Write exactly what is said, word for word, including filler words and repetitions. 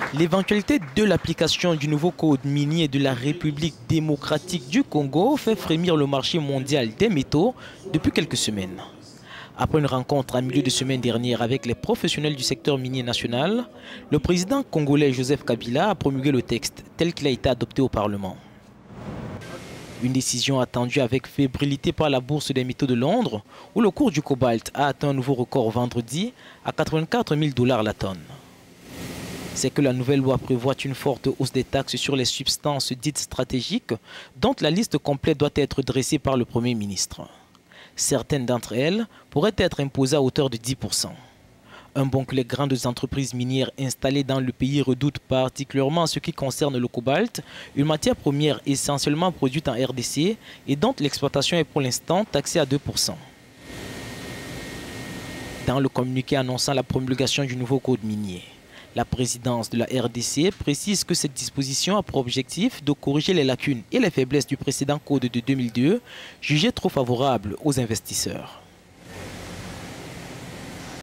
L'éventualité de l'application du nouveau code minier de la République démocratique du Congo fait frémir le marché mondial des métaux depuis quelques semaines. Après une rencontre en milieu de semaine dernière avec les professionnels du secteur minier national, le président congolais Joseph Kabila a promulgué le texte tel qu'il a été adopté au Parlement. Une décision attendue avec fébrilité par la Bourse des métaux de Londres, où le cours du cobalt a atteint un nouveau record vendredi à quatre-vingt-quatre mille dollars la tonne. C'est que la nouvelle loi prévoit une forte hausse des taxes sur les substances dites stratégiques, dont la liste complète doit être dressée par le Premier ministre. Certaines d'entre elles pourraient être imposées à hauteur de dix pour cent. Un bond que les grandes entreprises minières installées dans le pays redoutent particulièrement en ce qui concerne le cobalt, une matière première essentiellement produite en R D C et dont l'exploitation est pour l'instant taxée à deux pour cent. Dans le communiqué annonçant la promulgation du nouveau code minier, la présidence de la R D C précise que cette disposition a pour objectif de corriger les lacunes et les faiblesses du précédent code de deux mille deux, jugé trop favorable aux investisseurs.